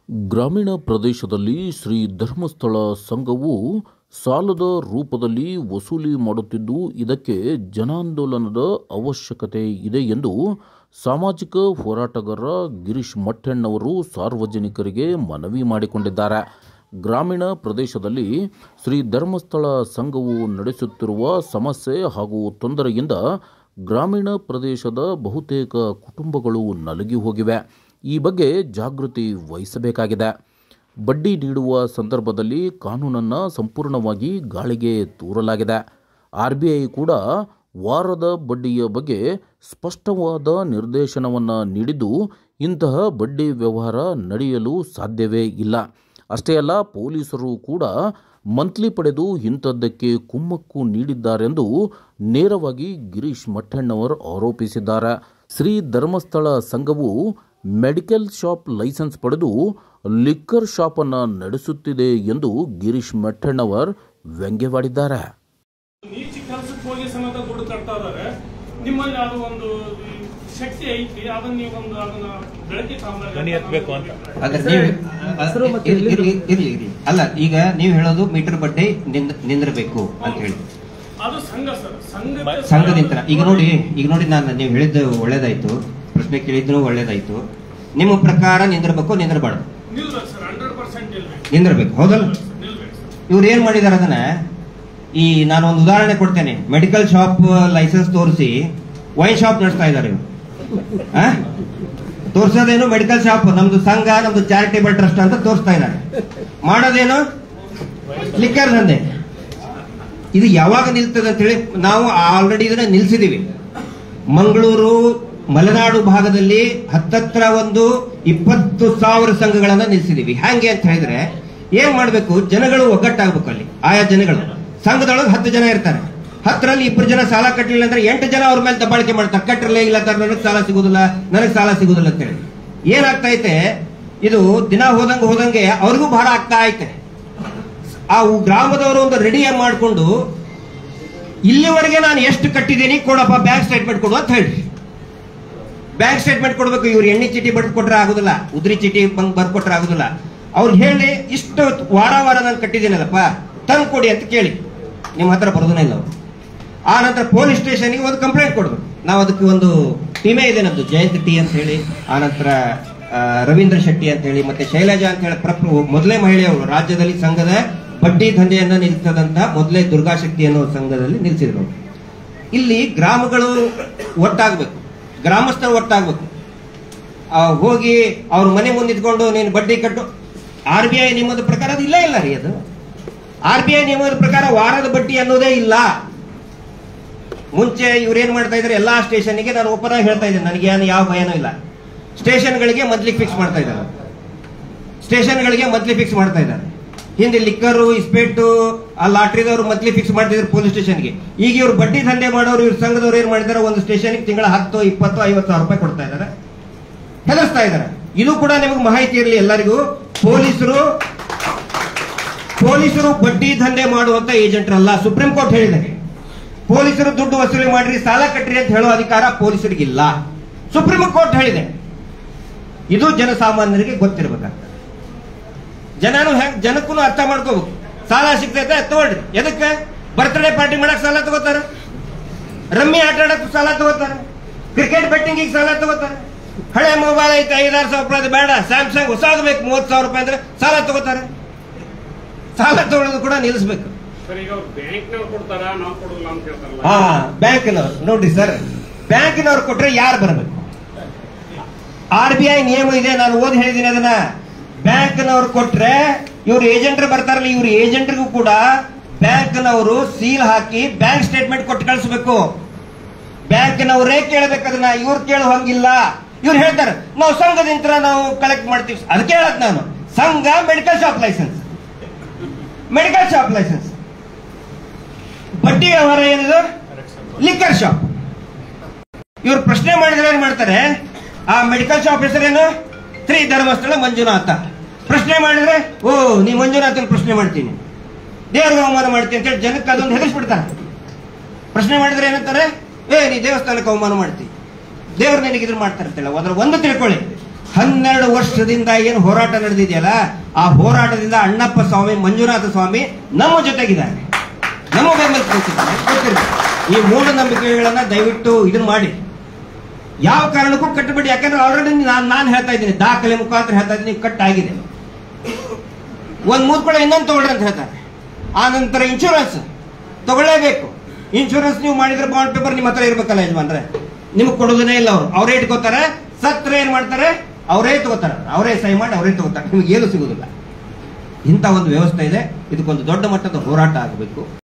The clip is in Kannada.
ಗ್ರಾಮೀಣ ಪ್ರದೇಶದಲ್ಲಿ ಶ್ರೀ ಧರ್ಮಸ್ಥಳ ಸಂಘವು ಸಾಲದ ರೂಪದಲ್ಲಿ ವಸೂಲಿ ಮಾಡುತ್ತಿದ್ದು, ಇದಕ್ಕೆ ಜನಾಂದೋಲನದ ಅವಶ್ಯಕತೆ ಇದೆ ಎಂದು ಸಾಮಾಜಿಕ ಹೋರಾಟಗಾರ ಗಿರೀಶ್ ಮಟ್ಟಣ್ಣವರು ಸಾರ್ವಜನಿಕರಿಗೆ ಮನವಿ ಮಾಡಿಕೊಂಡಿದ್ದಾರೆ. ಗ್ರಾಮೀಣ ಪ್ರದೇಶದಲ್ಲಿ ಶ್ರೀ ಧರ್ಮಸ್ಥಳ ಸಂಘವು ನಡೆಸುತ್ತಿರುವ ಸಮಸ್ಯೆ ಹಾಗೂ ತೊಂದರೆಯಿಂದ ಗ್ರಾಮೀಣ ಪ್ರದೇಶದ ಬಹುತೇಕ ಕುಟುಂಬಗಳು ನಲುಗಿ ಹೋಗಿವೆ. ಈ ಬಗ್ಗೆ ಜಾಗೃತಿ ವಹಿಸಬೇಕಾಗಿದೆ. ಬಡ್ಡಿ ನೀಡುವ ಸಂದರ್ಭದಲ್ಲಿ ಕಾನೂನನ್ನು ಸಂಪೂರ್ಣವಾಗಿ ಗಾಳಿಗೆ ತೂರಲಾಗಿದೆ. RBI ಕೂಡ ವಾರದ ಬಡ್ಡಿಯ ಬಗ್ಗೆ ಸ್ಪಷ್ಟವಾದ ನಿರ್ದೇಶನವನ್ನು ನೀಡಿದ್ದು, ಇಂತಹ ಬಡ್ಡಿ ವ್ಯವಹಾರ ನಡೆಯಲು ಸಾಧ್ಯವೇ ಇಲ್ಲ. ಅಷ್ಟೇ ಅಲ್ಲ, ಪೊಲೀಸರು ಕೂಡ ಮಂತ್ಲಿ ಪಡೆದು ಇಂಥದ್ದಕ್ಕೆ ಕುಮ್ಮಕ್ಕು ನೀಡಿದ್ದಾರೆಂದು ನೇರವಾಗಿ ಗಿರೀಶ್ ಮಟ್ಟಣ್ಣವರು ಆರೋಪಿಸಿದ್ದಾರೆ. ಶ್ರೀ ಧರ್ಮಸ್ಥಳ ಸಂಘವು ಮೆಡಿಕಲ್ ಶಾಪ್ ಲೈಸೆನ್ಸ್ ಪಡೆದು ಲಿಕ್ಕರ್ ಶಾಪ್ ಅನ್ನು ನಡೆಸುತ್ತಿದೆ ಎಂದು ಗಿರೀಶ್ ಮಟ್ಟಣ್ಣವರ್ ವ್ಯಂಗ್ಯವಾಡಿದ್ದಾರೆ. ನೀಚ ಕೆಲಸಕ್ಕೆ ಹೋಗಿ ಸಮೇತ ದುಡ್ಡು ಕಟ್ತಾ ಇದ್ದಾರೆ. ನಿಮ್ಮಲ್ಲಿ ಅದು ಒಂದು ಶಕ್ತಿ ಐತಿ, ಅದನ್ನ ನೀವೊಂದು ಅದನ್ನ ಬೆಳಕಿ ಎತ್ತಬೇಕು ಅಂತ. ಅಲ್ಲ, ಈಗ ನೀವು ಹೇಳೋದು ಮೀಟರ್ ಬಡ್ಡಿ ನಿಂದಿರಬೇಕು ಅಂತ ಹೇಳಿ ಅದು ಸಂಘ ಸರ್, ಸಂಘದಿಂದ. ಈಗ ನೋಡಿ ನಾನು ನೀವು ಹೇಳಿದ್ದು ಒಳ್ಳೇದಾಯ್ತು, ಪ್ರಶ್ನೆ ಕೇಳಿದ್ರು ಒಳ್ಳೇದಾಯ್ತು. ನಿಮ್ಮ ಪ್ರಕಾರ ನಿಂದಿರಬೇಕು, ನಿಂದಿರಬಾರ್ದು? ನಿಂದಿರಬೇಕು, ಹೌದಲ್ಲ? ಇವ್ರು ಏನ್ ಮಾಡಿದಾರೆ ಅದನ್ನ, ನಾನು ಒಂದು ಉದಾಹರಣೆ ಕೊಡ್ತೇನೆ. ಮೆಡಿಕಲ್ ಶಾಪ್ ಲೈಸೆನ್ಸ್ ತೋರಿಸಿ ವೈನ್ ಶಾಪ್ ನಡೆಸ್ತಾ ಇದ್ದಾರೆ ಇವರು. ತೋರ್ಸೋದೇನು ಮೆಡಿಕಲ್ ಶಾಪ್, ನಮ್ದು ಸಂಘ, ನಮ್ದು ಚಾರಿಟೇಬಲ್ ಟ್ರಸ್ಟ್ ಅಂತ ತೋರಿಸ್ತಾ ಇದ್ದಾರೆ. ಮಾಡೋದೇನು ಲಿಕ್ಕರ್ ದಂಧೆ. ಇದು ಯಾವಾಗ ನಿಲ್ತದೆ ಅಂತ ಹೇಳಿ ನಾವು ಆಲ್ರೆಡಿ ಇದನ್ನ ನಿಲ್ಸಿದೀವಿ. ಮಂಗಳೂರು ಮಲೆನಾಡು ಭಾಗದಲ್ಲಿ ಹತ್ತತ್ರ ಒಂದು 20,000 ಸಂಘಗಳನ್ನ ನಿಲ್ಸಿದೀವಿ. ಹ್ಯಾಂಗೆ ಅಂತ ಹೇಳಿದ್ರೆ ಏನ್ ಮಾಡ್ಬೇಕು, ಜನಗಳು ಒಗ್ಗಟ್ಟಾಗ್ಬೇಕು. ಅಲ್ಲಿ ಆಯಾ ಜನಗಳು ಸಂಘದೊಳಗೆ 10 ಜನ ಇರ್ತಾರೆ. 10ರಲ್ಲಿ 2 ಜನ ಸಾಲ ಕಟ್ಟಲಿಲ್ಲ ಅಂದ್ರೆ 8 ಜನ ಅವ್ರ ಮೇಲೆ ದಬ್ಬಾಳಿಕೆ ಮಾಡ್ತಾರೆ. ಕಟ್ಟರಲೇ ಇಲ್ಲ, ನನಗೆ ಸಾಲ ಸಿಗುದಿಲ್ಲ, ನನಗೆ ಸಾಲ ಸಿಗುದಿಲ್ಲ ಅಂತ ಹೇಳಿ. ಏನಾಗ್ತಾ ಐತೆ, ಇದು ದಿನ ಹೋದಂಗೆ ಅವ್ರಿಗೂ ಭಾರ ಆಗ್ತಾ ಐತೆ. ಆ ಗ್ರಾಮದವರು ಒಂದು ರೆಡಿ ಮಾಡಿಕೊಂಡು ಇಲ್ಲಿವರೆಗೆ ನಾನು ಎಷ್ಟು ಕಟ್ಟಿದ್ದೀನಿ ಕೊಡಪ್ಪ, ಬ್ಯಾಂಕ್ ಸ್ಟೇಟ್ಮೆಂಟ್ ಕೊಡು ಅಂತ ಹೇಳಿ ಬ್ಯಾಂಕ್ ಸ್ಟೇಟ್ಮೆಂಟ್ ಕೊಡ್ಬೇಕು. ಇವ್ರು ಎಣ್ಣೆ ಚೀಟಿ ಬರೆದು ಕೊಟ್ರೆ ಆಗುದಿಲ್ಲ, ಉದ್ರಿ ಚೀಟಿ ಬರ್ಕೊಟ್ರೆ ಆಗುದಿಲ್ಲ. ಅವ್ರಿಗೆ ಹೇಳಿ ಇಷ್ಟು ವಾರ ನಾನು ಕಟ್ಟಿದ್ದೀನಲ್ಲಪ್ಪ ತಂದು ಕೊಡಿ ಅಂತ ಕೇಳಿ. ನಿಮ್ಮ ಹತ್ರ ಬರೋದನ್ನ ಇಲ್ಲ ಅವರು. ಆ ನಂತರ ಪೊಲೀಸ್ ಸ್ಟೇಷನ್ಗೆ ಒಂದು ಕಂಪ್ಲೇಂಟ್ ಕೊಡ್ಬೇಕು. ನಾವು ಅದಕ್ಕೆ ಒಂದು ಟೀಮೇ ಇದೆ ನಮ್ದು, ಜಯಂತ್ ಟಿ ಅಂತ ಹೇಳಿ, ಆ ನಂತರ ರವೀಂದ್ರ ಶೆಟ್ಟಿ ಅಂತ ಹೇಳಿ, ಮತ್ತೆ ಶೈಲಜಾ ಅಂತ ಹೇಳಿ ಮೊದಲೇ ಮಹಿಳೆಯವರು ರಾಜ್ಯದಲ್ಲಿ ಸಂಘದ ಬಡ್ಡಿ ದಂಧೆಯನ್ನ ನಿಲ್ಲಿಸದಂತ ಮೊದಲೇ ದುರ್ಗಾಶಕ್ತಿ ಅನ್ನೋ ಸಂಘದಲ್ಲಿ ನಿಲ್ಲಿಸಿದ್ರು. ಇಲ್ಲಿ ಗ್ರಾಮಗಳು ಒಟ್ಟಾಗಬೇಕು, ಗ್ರಾಮಸ್ಥರು ಒಟ್ಟಾಗಬೇಕು. ಹೋಗಿ ಅವ್ರ ಮನೆ ಮುಂದೆ ಇದ್ಕೊಂಡು ನೀನು ಬಡ್ಡಿ ಕಟ್ಟು, RBI ನಿಯಮದ ಪ್ರಕಾರ ಅದು ಇಲ್ಲ ರೀ. ಅದು RBI ನಿಯಮದ ಪ್ರಕಾರ ವಾರದ ಬಡ್ಡಿ ಅನ್ನೋದೇ ಇಲ್ಲ. ಮುಂಚೆ ಇವ್ರೇನ್ ಮಾಡ್ತಾ ಇದ್ದಾರೆ, ಎಲ್ಲಾ ಸ್ಟೇಷನ್ಗೆ ನಾನು ಓಪನ್ ಆಗಿ ಹೇಳ್ತಾ ಇದ್ದೇನೆ, ನನಗೆ ಯಾವ ಭಯನೂ ಇಲ್ಲ. ಸ್ಟೇಷನ್ಗಳಿಗೆ ಮಂತ್ಲಿ ಫಿಕ್ಸ್ ಮಾಡ್ತಾ ಇದ್ದಾರೆ, ಸ್ಟೇಷನ್ಗಳಿಗೆ ಮಂತ್ಲಿ ಫಿಕ್ಸ್ ಮಾಡ್ತಾ ಇದ್ದಾರೆ. ಹಿಂದೆ ಲಿಕ್ಕರು, ಇಸ್ಪೇಟು, ಆ ಲಾಟ್ರಿದವರು ಮಂತ್ಲಿ ಫಿಕ್ಸ್ ಮಾಡ್ತಿದ್ರು ಪೊಲೀಸ್ ಸ್ಟೇಷನ್ಗೆ. ಈಗ ಇವ್ರು ಬಡ್ಡಿ ದಂಧೆ ಮಾಡೋರು, ಇವ್ರ ಸಂಘದವ್ರು ಏನ್ ಮಾಡಿದಾರೆ, ಒಂದು ಸ್ಟೇಷನ್ಗೆ ತಿಂಗಳ 10, 20, 50 ರೂಪಾಯಿ ಕೊಡ್ತಾ ಇದ್ದಾರೆ, ಹೆದರ್ಸ್ತಾ ಇದ್ದಾರೆ. ಇದು ಕೂಡ ನಿಮಗೆ ಮಾಹಿತಿ ಇರಲಿ ಎಲ್ಲರಿಗೂ. ಪೊಲೀಸರು ಬಡ್ಡಿ ದಂಧೆ ಮಾಡುವಂತ ಏಜೆಂಟ್ರಲ್ಲ. ಸುಪ್ರೀಂ ಕೋರ್ಟ್ ಹೇಳಿದೆ, ಪೊಲೀಸರು ದುಡ್ಡು ವಸೂಲಿ ಮಾಡ್ರಿ, ಸಾಲ ಕಟ್ರಿ ಅಂತ ಹೇಳೋ ಅಧಿಕಾರ ಪೊಲೀಸರಿಗಿಲ್ಲ. ಸುಪ್ರೀಂ ಕೋರ್ಟ್ ಹೇಳಿದೆ. ಇದು ಜನಸಾಮಾನ್ಯರಿಗೆ ಗೊತ್ತಿರಬೇಕಾಗ್ತದೆ. ಜನಕ್ಕೂ ಅರ್ಥ ಮಾಡ್ಕೋಬೇಕು. ಸಾಲ ಸಿಗ್ತೈತೆ ತಗೊಳ್ರಿ. ಎದಕ್ಕೆ? ಬರ್ತ್ಡೇ ಪಾರ್ಟಿ ಮಾಡಕ್ ಸಾಲ ತಗೋತಾರೆ, ರಮ್ಮಿ ಆಟ ಆಡಕ್ ಸಾಲ ತಗೋತಾರೆ, ಕ್ರಿಕೆಟ್ ಬೆಟ್ಟಿಂಗ್ ಸಾಲ ತಗೋತಾರೆ. ಹಳೆ ಮೊಬೈಲ್ ಐತೆ 5,000-6,000 ರೂಪಾಯಿ ಬೇಡ, ಸ್ಯಾಮ್ಸಂಗ್ ಹೊಸಾದ್ ಬೇಕು 30,000 ರೂಪಾಯಿ ಅಂದ್ರೆ ಸಾಲ ತಗೋತಾರೆ. ಸಾಲ ತಗೊಳ್ಳೋದು ಕೂಡ ನಿಲ್ಲಿಸಬೇಕು. ಬ್ಯಾಂಕ್ನವ್ರು ನೋಡ್ರಿ ಸರ್, ಬ್ಯಾಂಕಿನವ್ರು ಕೊಟ್ರೆ ಯಾರು ಬರಬೇಕು? RBI ನಿಯಮ ಇದೆ, ನಾನು ಓದಿ ಹೇಳಿದ್ದೀನಿ ಅದನ್ನ. ಬ್ಯಾಂಕ್ನವ್ರು ಕೊಟ್ರೆ ಇವ್ರು ಏಜೆಂಟ್ರು ಬರ್ತಾರಲ್ಲ, ಇವ್ರ ಏಜೆಂಟ್ರಿಗೂ ಕೂಡ ಬ್ಯಾಂಕ್ನವರು ಸೀಲ್ ಹಾಕಿ ಬ್ಯಾಂಕ್ ಸ್ಟೇಟ್ಮೆಂಟ್ ಕೊಟ್ಟು ಕಳಿಸ್ಬೇಕು. ಬ್ಯಾಂಕ್ನವರೇ ಕೇಳಬೇಕು ಅದನ್ನ, ಇವ್ರು ಕೇಳೋ ಹಂಗಿಲ್ಲ. ಇವ್ರು ಹೇಳ್ತಾರೆ ನಾವು ಸಂಘದಿಂದ ನಾವು ಕಲೆಕ್ಟ್ ಮಾಡ್ತೀವಿ. ಅದಕ್ಕೆ ಹೇಳಕ್ ನಾನು, ಸಂಘ medical shop licence, medical shop licence. ಬಡ್ಡಿ ವ್ಯವಹಾರ ಏನಿದೆ ಲಿಕ್ಕರ್ ಶಾಪ್. ಇವ್ರು ಪ್ರಶ್ನೆ ಮಾಡಿದ್ರೆ ಏನ್ ಮಾಡ್ತಾರೆ, ಆ ಮೆಡಿಕಲ್ ಶಾಪ್ ಹೆಸರೇನು, ಶ್ರೀ ಧರ್ಮಸ್ಥಳ ಮಂಜುನಾಥ. ಪ್ರಶ್ನೆ ಮಾಡಿದ್ರೆ ಓ ನೀ ಮಂಜುನಾಥನ ಪ್ರಶ್ನೆ ಮಾಡ್ತೀನಿ, ದೇವ್ರಿಗೆ ಅವಮಾನ ಮಾಡ್ತೀನಿ ಅಂತ ಹೇಳಿ ಜನಕ್ಕೆ ಅದೊಂದು ಹೆದರ್ಸ್ಬಿಡ್ತಾರೆ. ಪ್ರಶ್ನೆ ಮಾಡಿದ್ರೆ ಏನಂತಾರೆ, ನೀ ದೇವಸ್ಥಾನಕ್ಕೆ ಅವಮಾನ ಮಾಡ್ತೀನಿ, ದೇವ್ರು ನಿನಗೆ ಇದ್ರ ಮಾಡ್ತಾರೆ ಅಂತ ಹೇಳಿ. ಅದ್ರ ಒಂದು ತಿಳ್ಕೊಳ್ಳಿ, 12 ವರ್ಷದಿಂದ ಏನು ಹೋರಾಟ ನಡೆದಿದೆಯಲ್ಲ, ಆ ಹೋರಾಟದಿಂದ ಅಣ್ಣಪ್ಪ ಸ್ವಾಮಿ, ಮಂಜುನಾಥ ಸ್ವಾಮಿ ನಮ್ಮ ಜೊತೆಗಿದ್ದಾರೆ, ನಮ್ಮ ಬೆಂಬಲಿಸಿದ್ದಾರೆ. ಈ ಮೂಢನಂಬಿಕೆಗಳನ್ನ ದಯವಿಟ್ಟು ಇದನ್ನ ಮಾಡಿ, ಯಾವ ಕಾರಣಕ್ಕೂ ಕಟ್ಟಬೇಡಿ. ಯಾಕಂದ್ರೆ ಆಲ್ರೆಡಿ ನಾನು ಹೇಳ್ತಾ ಇದ್ದೀನಿ, ದಾಖಲೆ ಮುಖಾಂತರ ಹೇಳ್ತಾ ಇದ್ದೀನಿ, ಕಟ್ ಆಗಿದೆ. ಒಂದ್ ಮೂತ್ಕೊಳ್ಳೋ ಇನ್ನೊಂದು ತಗೊಳ್ರಿ ಅಂತ ಹೇಳ್ತಾರೆ. ಆ ನಂತರ ಇನ್ಶೂರೆನ್ಸ್ ತಗೊಳ್ಳೇಬೇಕು. ಇನ್ಶೂರೆನ್ಸ್ ನೀವು ಮಾಡಿದ್ರೆ ಬಾಂಡ್ ಪೇಪರ್ ನಿಮ್ಮ ಹತ್ರ ಇರ್ಬೇಕಲ್ಲ ಯಜಮಾನ್ರೆ, ನಿಮ್ಗೆ ಕೊಡೋದನ್ನೇ ಇಲ್ಲ. ಅವರೇ ಇಟ್ಕೋತಾರೆ, ಸತ್ರ ಏನ್ ಮಾಡ್ತಾರೆ, ಅವರೇ ತಗೋತಾರೆ, ಅವರೇ ಸಹಿ ಮಾಡಿ ಅವರೇ ತಗೋತಾರೆ, ನಿಮ್ಗೆ ಏನು ಸಿಗುದಿಲ್ಲ. ಇಂಥ ಒಂದು ವ್ಯವಸ್ಥೆ ಇದೆ. ಇದಕ್ಕೊಂದು ದೊಡ್ಡ ಮಟ್ಟದ ಹೋರಾಟ ಆಗಬೇಕು.